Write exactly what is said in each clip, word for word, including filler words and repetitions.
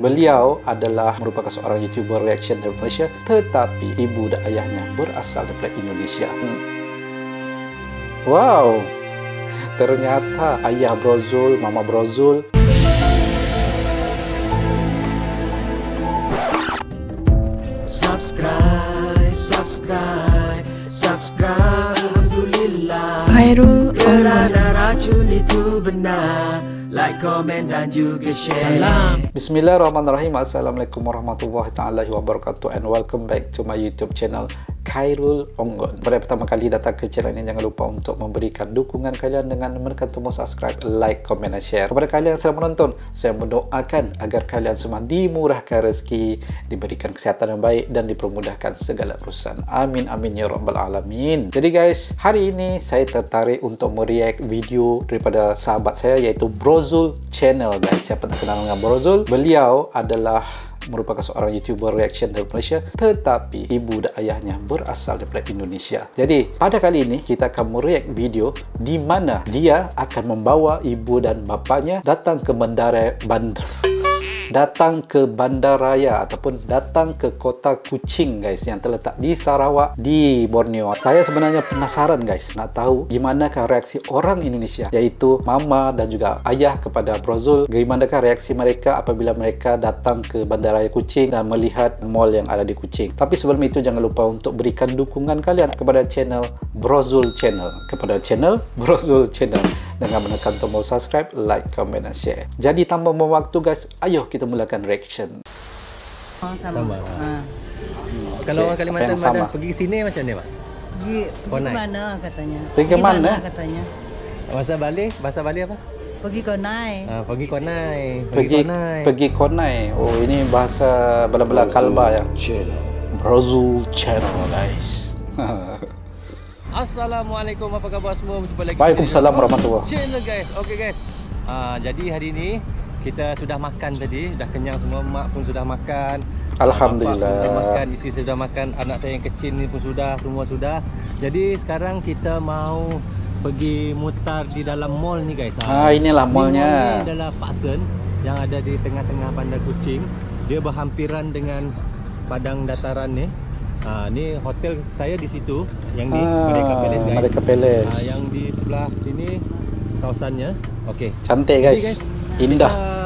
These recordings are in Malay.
Beliau adalah merupakan seorang YouTuber reaction dari Malaysia, tetapi ibu dan ayahnya berasal dari Indonesia. Wow, ternyata ayah Brozul, mama Brozul. Subscribe, subscribe, subscribe. Alhamdulillah. Khairul Kerana racun itu benar. Like, comment dan juga share. Salam. Bismillahirrahmanirrahim. Assalamualaikum warahmatullahi taala wabarakatuh, and welcome back to my YouTube channel Khairul Onggon. Pada pertama kali datang ke channel ini, jangan lupa untuk memberikan dukungan kalian dengan menekan tombol subscribe, like, komen dan share. Kepada kalian yang sedang menonton, saya mendoakan agar kalian semua dimurahkan rezeki, diberikan kesihatan yang baik dan dipermudahkan segala urusan. Amin amin ya rabbal alamin. Jadi guys, hari ini saya tertarik untuk mereact video daripada sahabat saya, iaitu Brozul Channel guys. Siapa tak kenal dengan Brozul? Beliau adalah merupakan seorang YouTuber reaction dari Malaysia, tetapi ibu dan ayahnya berasal dari Indonesia. Jadi pada kali ini kita akan mereact video di mana dia akan membawa ibu dan bapanya datang ke bandara bandar datang ke bandaraya ataupun datang ke kota Kuching guys, yang terletak di Sarawak di Borneo. Saya sebenarnya penasaran guys, nak tahu gimanakah reaksi orang Indonesia, iaitu mama dan juga ayah kepada Brozul. Gimanakah reaksi mereka apabila mereka datang ke bandaraya Kuching dan melihat mall yang ada di Kuching. Tapi sebelum itu, jangan lupa untuk berikan dukungan kalian kepada channel Brozul Channel, kepada channel Brozul Channel dengan menekan tombol subscribe, like, comment dan share. Jadi tanpa membuang waktu guys, ayo kita mulakan reaction. Oh, sama. Sama. Ha. Hmm. Kalau orang Okay, Kalimantan apa yang mana sama? pergi sini macam ni, Pak? Pergi, pergi Konai. ke mana katanya? Pergi ke mana? katanya? Bahasa Bali, bahasa Bali apa? Pergi Konai. Ha, pergi Konai. Pergi Konai. pergi Konai. Oh, ini bahasa bela-bela kalba ya. Brozul Channel guys. Assalamualaikum, apa khabar semua? Berjumpa lagi. Waalaikumsalam di warahmatullahi. Channel guys. Okey guys. Ah, jadi hari ini kita sudah makan tadi, dah kenyang semua. Mak pun sudah makan. Alhamdulillah. Bapak pun sudah makan, isteri sudah makan, anak saya yang kecil ni pun sudah, semua sudah. Jadi sekarang kita mau pergi mutar di dalam mall ni guys. Ah, inilah mallnya. Mall ni adalah Parkson yang ada di tengah-tengah bandar Kuching. Dia berhampiran dengan padang dataran ni. Ha, ni hotel saya di situ, yang ni Ah, Merdeka Palace guys. Merdeka Palace. Ha, yang di sebelah sini kawasannya. Okey. Cantik guys. Jadi, guys, Indah.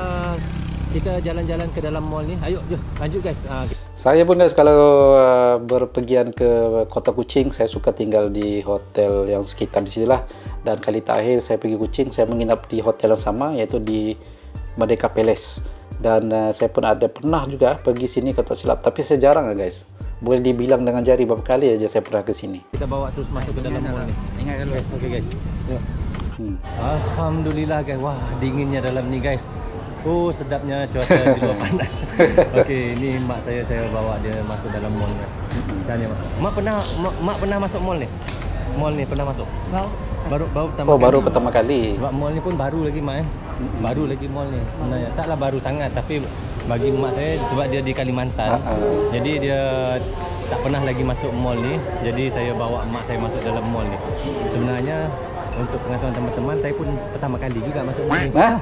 Kita jalan-jalan ke dalam mall ni. Ayo, jom lanjut guys. Ha, Saya pun guys, kalau uh, berpergian ke kota Kuching, saya suka tinggal di hotel yang sekitar di sinilah. Dan kali terakhir saya pergi Kuching, saya menginap di hotel yang sama, iaitu di Merdeka Palace. Dan uh, saya pun ada pernah juga pergi sini kalau tak silap, tapi saya jarang guys. Boleh dibilang dengan jari berapa kali aja saya pernah ke sini. kita bawa terus masuk ke dalam mall ni. Ingat dulu. Guys, okey guys. Tengok. Hmm. Alhamdulillah guys. Wah, dinginnya dalam ni guys. Oh, sedapnya cuaca di luar panas. Okey, ni mak saya saya bawa dia masuk dalam mall ni. Sana mak. Mak pernah mak, mak pernah masuk mall ni? Mall ni pernah masuk? Kau? Baru baru pertama Oh, kali. baru pertama kali. Sebab mall ni pun baru lagi mak eh. Baru lagi mall ni sebenarnya. Taklah baru sangat, tapi bagi mak saya sebab dia di Kalimantan. Uh-uh. Jadi dia tak pernah lagi masuk mall ni. Jadi saya bawa mak saya masuk dalam mall ni. Sebenarnya untuk pengetahuan teman-teman, saya pun pertama kali juga masuk mall ni. Hah?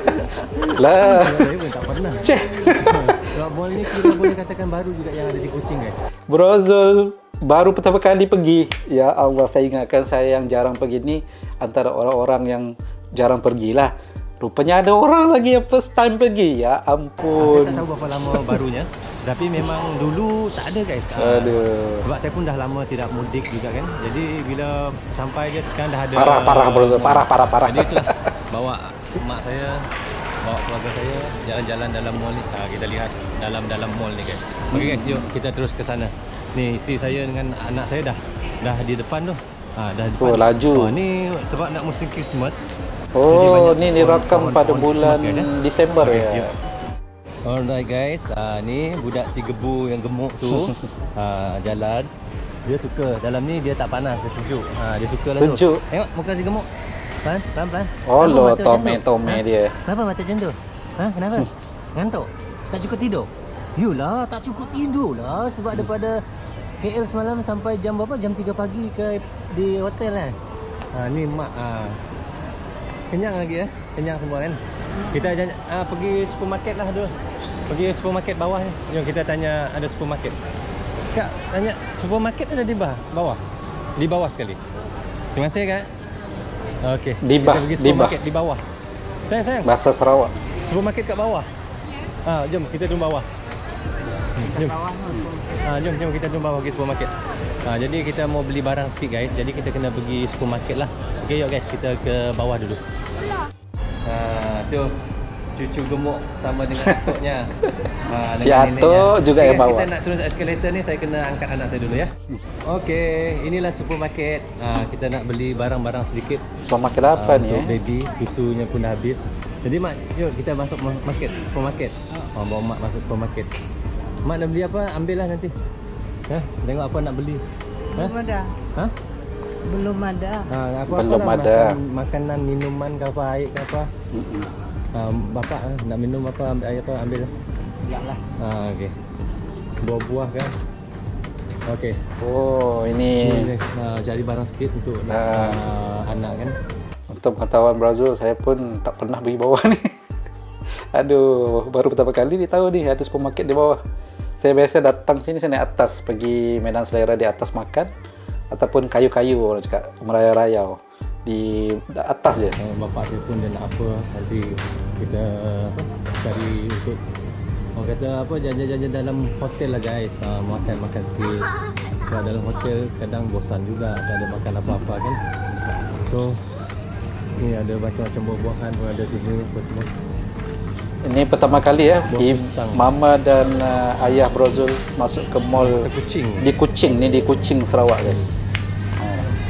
Lah. Saya pun tak pernah. Ceh. Sebab mall ni kira boleh katakan baru juga yang ada di Kuching guys. Brozul baru pertama kali pergi. Ya Allah, saya ingatkan saya yang jarang pergi ni antara orang-orang yang jarang pergilah. Rupanya ada orang lagi yang first time pergi. Ya Saya ampun. tak tahu berapa lama barunya. Tapi memang dulu tak ada guys. Ah, Aduh. Sebab saya pun dah lama tidak mudik juga kan. Jadi bila sampai dia sekarang dah ada Parah, parah, Brozul. Parah, parah, parah. Jadi itulah, bawa mak saya, bawa keluarga saya jalan-jalan dalam mall ni. Ha, kita lihat dalam-dalam mall ni guys. Okey guys, jom kita terus ke sana. Ni isteri saya dengan anak saya dah dah di depan tu. Ha, dah di depan. Oh, laju. Oh, ni sebab nak musim Christmas. Oh, Jadi ni banyak dirakam pohon- pada pohon bulan Christmas, guys, eh? Disember Okey, ya. yuk. Alright guys, ha, ni budak si gebu yang gemuk tu ha, jalan. Dia suka, dalam ni dia tak panas, dia sejuk. Ha, dia suka lah tu. Sejuk. Tengok muka si gemuk. Pelan, pelan, pelan. Oh, Kenapa lo mata macam tu? tome-tome Ha? dia. Kenapa mata macam tu? Ha, kenapa? Ngantuk? Tak cukup tidur? Yulah, tak cukup tidur lah. Sebab daripada K L semalam sampai jam berapa? Jam tiga pagi ke di hotel kan? Ha, ni mak. Ha. Kenyang lagi eh? kenyang semua kan. Kita jangan uh, pergi supermarket lah dulu. Pergi supermarket bawah ni. Jom kita tanya ada supermarket. Kak, tanya supermarket ada di bawah? Bawah. Di bawah sekali. Terima kasih Kak. Okey. Di bah, kita pergi di supermarket di bawah. Sayang, sayang. Bahasa Sarawak. Supermarket kat bawah. Ah, jom kita turun bawah. Jom. Ah, jom jom kita turun bawah pergi supermarket. Ah, jadi kita mau beli barang sikit guys. Jadi kita kena pergi supermarket lah. Okey, yuk guys, kita ke bawah dulu. Ah, tu cucu gemuk sama dengan atuknya. Ha, Si atuk juga okay, yang guys, bawa. Kita nak turun eskalator ni, saya kena angkat anak saya dulu ya. Okey, inilah supermarket. Ha, kita nak beli barang-barang sedikit. Supermarket apa Ah, ni untuk eh? baby, susunya pun dah habis. Jadi mak, yuk kita masuk market, supermarket. Ha, bawa mak masuk supermarket. Mak nak beli apa? Ambil lah nanti. Ha, tengok apa nak beli. Ha? Belum ada. Ha? Belum ada. Ha, apa Belum lah, ada. Makan, makanan, minuman ke apa, air ke apa. Mm-mm. Ha, bapak eh, nak minum apa, ambil air apa, ambil lah. Enggak lah. Ha, okey. Buah-buah kan. Okey. Oh, ini Ni, ha, cari barang sikit untuk nak, Ah. uh, anak kan. untuk pengetahuan Brazil, saya pun tak pernah pergi bawah ni. Aduh, baru pertama kali ni tahu ni ada supermarket di bawah. Saya biasa datang sini, saya naik atas, pergi Medan Selera di atas makan, ataupun kayu-kayu orang cakap, merayau-rayau di atas je. Uh, bapak saya pun dia nak apa, nanti kita apa, cari untuk orang kata apa, jajan-jajan dalam hotel lah guys. Uh, makan-makan sikit. Kalau dalam hotel kadang bosan juga, tak ada makan apa-apa kan. So ni ada macam-macam buah-buahan pun ada sini apa semua. Ini pertama kali ya, Buah Im, pisang. mama dan uh, ayah Brazil masuk ke mall Mata kucing. di Kuching, ni di Kuching Sarawak guys. Ha.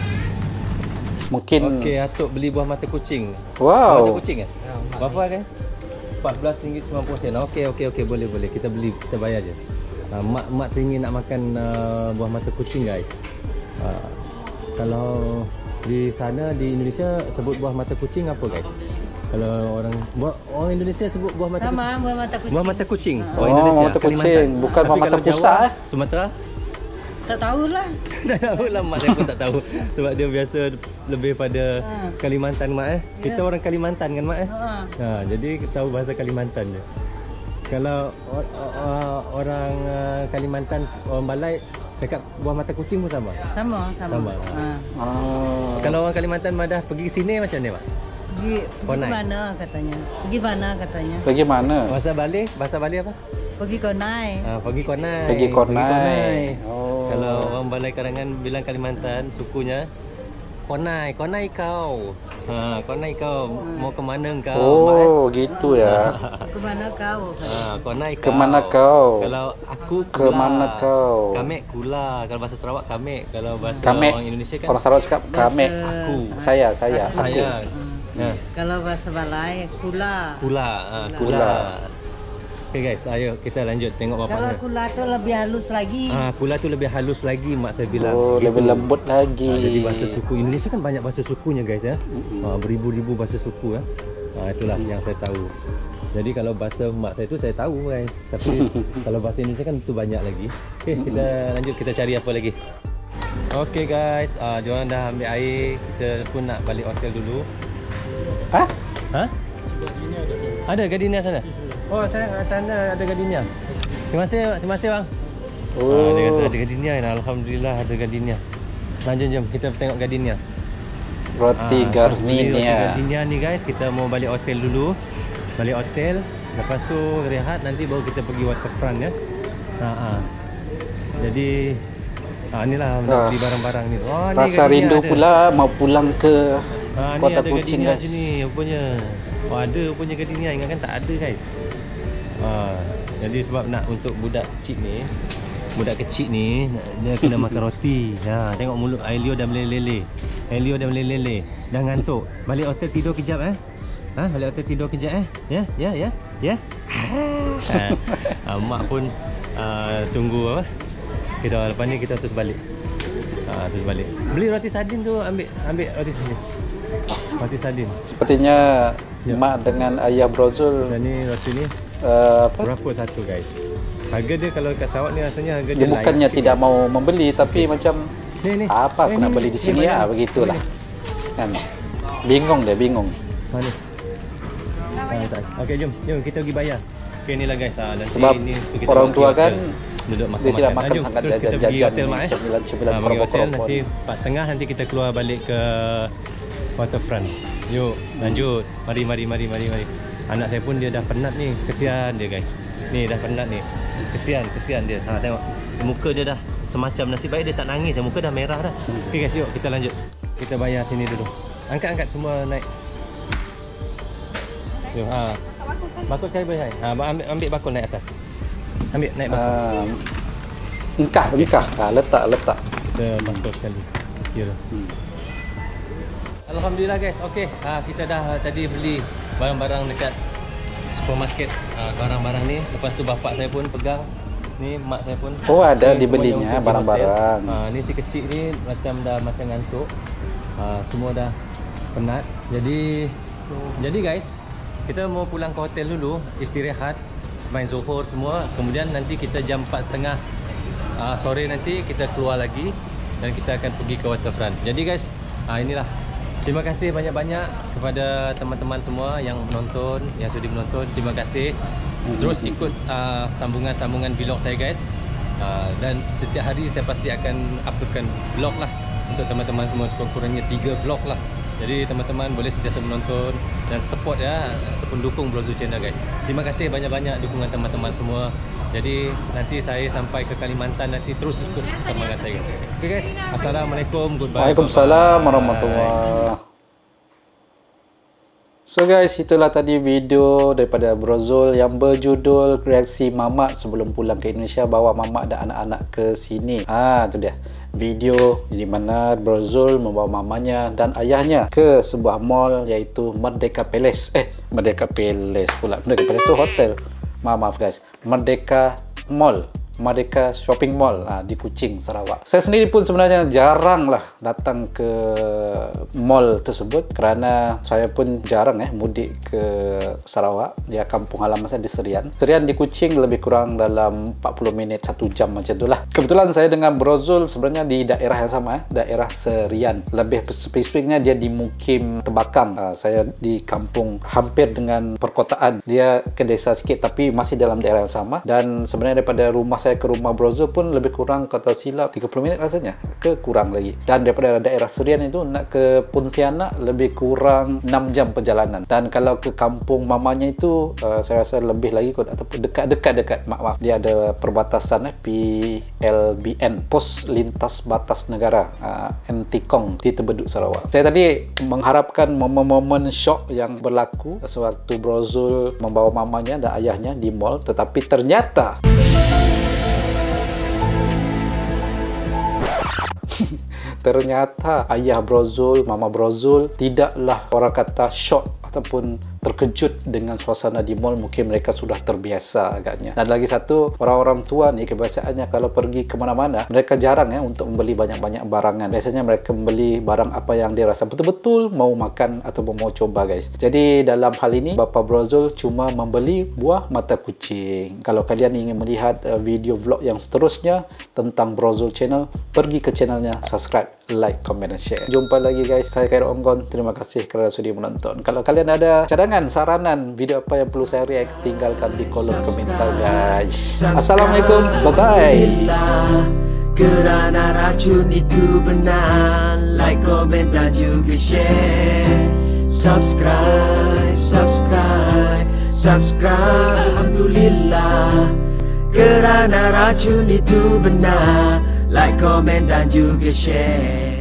Mungkin Okey, atuk beli buah mata kucing. Mata wow. kucing eh? Berapa kan? empat belas ringgit sembilan puluh sen. Okey, okey, okey, boleh, boleh. Kita beli, kita bayar je. Uh, mak mak teringin nak makan uh, buah mata kucing guys. Uh, kalau di sana di Indonesia sebut buah mata kucing apa guys? Kalau orang buah, orang Indonesia sebut buah mata Sama kucing. buah mata kucing. Buah mata kucing. Oh, Indonesia, mata kucing. Kalimantan. Bukan Tapi buah mata kalau Jawa, pusat, eh? Sumatera. Tak tahulah. Tak tahu lah, mak saya pun tak tahu. Sebab dia biasa lebih pada Ha. Kalimantan mak eh. Kita Ya. orang Kalimantan kan mak eh. Ha. Ha, jadi tahu bahasa Kalimantan je. Kalau or, or, orang uh, Kalimantan, orang Balai cakap buah mata kucing pun sama. Sama, sama. Sama. Ha. Ah. Kalau orang Kalimantan madah pergi sini macam ni mak? Pergi, pergi Konai. mana katanya? Pergi mana katanya? Bagaimana? Bahasa Bali, bahasa Bali apa? Pergi Konai. Ha, pergi Konai. Pergi Konai. Oh. Kalau orang Balai Karangan bilang Kalimantan, sukunya Konai, Konai kau. Ha, Konai kau mau ke mana kau? mak, eh? Oh, gitu ya. Ke mana kau? Ha, Konai kau. Ke mana kau? Kalau aku kula. Ke mana kau? Kamek kula. Kalau bahasa Sarawak kamek. Kalau bahasa Kamek. orang Indonesia kan Orang Sarawak cakap kamek. aku. Saya, saya, aku. Saya. Ha, Kalau bahasa Balai, kula. kula. Ha, kula. Kula. Okey guys, ayo kita lanjut tengok Kalau bapaknya. kula tu lebih halus lagi. Ah, kula tu lebih halus lagi mak saya bilang. Oh, Gitu. lebih lembut lagi. Ah, jadi bahasa suku Indonesia kan banyak bahasa sukunya guys ya. Ah, beribu-ribu bahasa suku ya. Ah, itulah yang saya tahu. Jadi kalau bahasa mak saya tu saya tahu guys. Tapi kalau bahasa Indonesia kan itu banyak lagi. Okey, kita lanjut kita cari apa lagi. Okey guys, ah diorang dah ambil air. Kita pun nak balik hotel dulu. Hah? Ha? Ada gardenia sana. Oh, saya sana ada gardenia. Terima kasih, terima kasih bang. Oh. Ah, dia kata ada gardenia. Alhamdulillah ada gardenia. Lanjut jom kita tengok gardenia. Roti Ah, lepas beli Roti gardenia. gardenia ni guys, kita mau balik hotel dulu. Balik hotel, lepas tu rehat, nanti baru kita pergi waterfront ya. Ha ah. Jadi ah inilah nak Ah. beli barang-barang ni. Oh, ni Rasa gardenia rindu ada. pula mau pulang ke Ah, ni Kota ada Kuching gardenia guys. sini rupanya. Oh, ada rupanya gardenia. Ingatkan tak ada guys. Ah, jadi sebab nak untuk budak kecil ni, budak kecil ni dia kena makan roti. Ha, tengok mulut Elio dah meleleh. Elio dah meleleh. Dah ngantuk. Balik hotel tidur kejap eh. Ha, balik hotel tidur kejap eh. Ya, ya, ya. Ya. Ha, ah, mak pun ah, tunggu apa? Kita lepas ni kita terus balik. Ha, terus balik. Beli roti sardin tu, ambil ambil roti sardin. Roti sardin. Sepertinya Ya. mak dengan ayah Brazil Dan ni roti ni uh, apa? berapa satu guys? Harga dia kalau kat Sarawak ni rasanya harga dia, Dia bukannya lain tidak sikit, mau membeli, tapi macam guys. Ni ni. apa aku Eh, nak ni, beli ni, di sini ni, ya, mana? begitulah. Ni, Kan? Bingung dia, bingung. Mana? ni tak. Okey, jom. Jom kita pergi bayar. Okey, inilah guys. Ha, nanti Sebab ini tu kita orang tua kan duduk makan, dia tidak makan. makan Ha, jom. sangat Terus kita pergi jajan-jajan hotel ni, mak eh. cemilan-cemilan Ha, pergi hotel keropok-keropok nanti ni. pas tengah nanti kita keluar balik ke waterfront. Yuk, lanjut. Mari mari mari mari mari. Anak saya pun dia dah penat ni. Kesian dia guys. Ni dah penat ni. Kesian, kesian dia. Ha, tengok. Muka dia dah semacam nasib baik dia tak nangis. Muka dah merah dah. Okey guys, yuk kita lanjut. Kita bayar sini dulu. Angkat-angkat semua naik. Yuk, ha. Bakul sekali boleh. Ha, ambil ambil bakul naik atas. Ambil naik bakul. Ah, engkah, engkah. Ha, letak, letak. Kita bakul sekali. Kira. Hmm. Alhamdulillah guys. Okey, ha, kita dah tadi beli barang-barang dekat supermarket. Ha, barang-barang ni. Lepas tu bapak saya pun pegang. Ni mak saya pun. Oh, ada ni dibelinya barang-barang. Ha, ni si kecil ni macam dah macam ngantuk. Ha, semua dah penat. Jadi jadi guys, kita mau pulang ke hotel dulu, istirahat, sembang zuhur semua. Kemudian nanti kita jam empat tiga puluh uh, sore nanti kita keluar lagi dan kita akan pergi ke waterfront. Jadi guys, uh, inilah. Terima kasih banyak-banyak kepada teman-teman semua yang menonton, yang sudi menonton. Terima kasih. Terus ikut uh, sambungan-sambungan vlog saya guys. Uh, dan setiap hari saya pasti akan uploadkan vlog lah untuk teman-teman semua, sekurang-kurangnya tiga vlog lah. Jadi teman-teman boleh sentiasa menonton dan support ya, ataupun dukung Brozul Channel guys. Terima kasih banyak-banyak dukungan teman-teman semua. Jadi nanti saya sampai ke Kalimantan nanti terus ikut perkembangan saya guys. Okay guys, assalamualaikum, goodbye. Waalaikumsalam warahmatullahi. So guys, itulah tadi video daripada Brozul yang berjudul reaksi mamak sebelum pulang ke Indonesia, bawa mamak dan anak-anak ke sini. Ah, tu dia. Video di mana Brozul membawa mamanya dan ayahnya ke sebuah mall iaitu Merdeka Palace. Eh, Merdeka Palace pula. Merdeka Palace tu hotel. Maaf, maaf guys. Merdeka Mall. Merdeka Shopping Mall ha, di Kuching, Sarawak. Saya sendiri pun sebenarnya jarang lah datang ke mall tersebut kerana saya pun jarang eh mudik ke Sarawak. Dia kampung halaman saya di Serian. Serian di Kuching lebih kurang dalam empat puluh minit, satu jam macam itulah. Kebetulan saya dengan Brozul sebenarnya di daerah yang sama eh, daerah Serian. Lebih spesifiknya dia di Mukim Tebakang. Ha, saya di kampung hampir dengan perkotaan. Dia ke desa sikit tapi masih dalam daerah yang sama. Dan sebenarnya daripada rumah saya ke rumah Brozul pun lebih kurang kata silap tiga puluh minit rasanya, ke kurang lagi. Dan daripada daerah Serian itu nak ke Pontianak lebih kurang enam jam perjalanan. Dan kalau ke kampung mamanya itu uh, saya rasa lebih lagi kot, ataupun dekat-dekat dekat maaf, maaf dia ada perbatasan eh, P L B N, Pos Lintas Batas Negara uh, N T K O N di Tebeduk, Sarawak. Saya tadi mengharapkan momen-momen shock yang berlaku sewaktu Brozul membawa mamanya dan ayahnya di mall, tetapi ternyata ternyata ayah Brozul, mama Brozul tidaklah orang kata shock ataupun terkejut dengan suasana di mall. Mungkin mereka sudah terbiasa agaknya. Dan lagi satu, orang-orang tua ni kebiasaannya kalau pergi ke mana-mana, mereka jarang ya untuk membeli banyak-banyak barangan. Biasanya mereka membeli barang apa yang dia rasa betul-betul mau makan atau mau coba guys. Jadi dalam hal ini Bapa Brozul cuma membeli buah mata kucing. Kalau kalian ingin melihat uh, video vlog yang seterusnya tentang Brozul Channel, pergi ke channelnya, subscribe, like, comment dan share. Jumpa lagi guys. Saya Khairul Onggon. Terima kasih kerana sudi menonton. Kalau kalian ada cadangan, saranan, video apa yang perlu saya react, tinggalkan di kolom komentar guys. Assalamualaikum. Bye-bye. Kerana racun itu benar, like, komen dan juga share. Subscribe, subscribe, subscribe. Alhamdulillah. Kerana racun itu benar, like, komen dan juga share.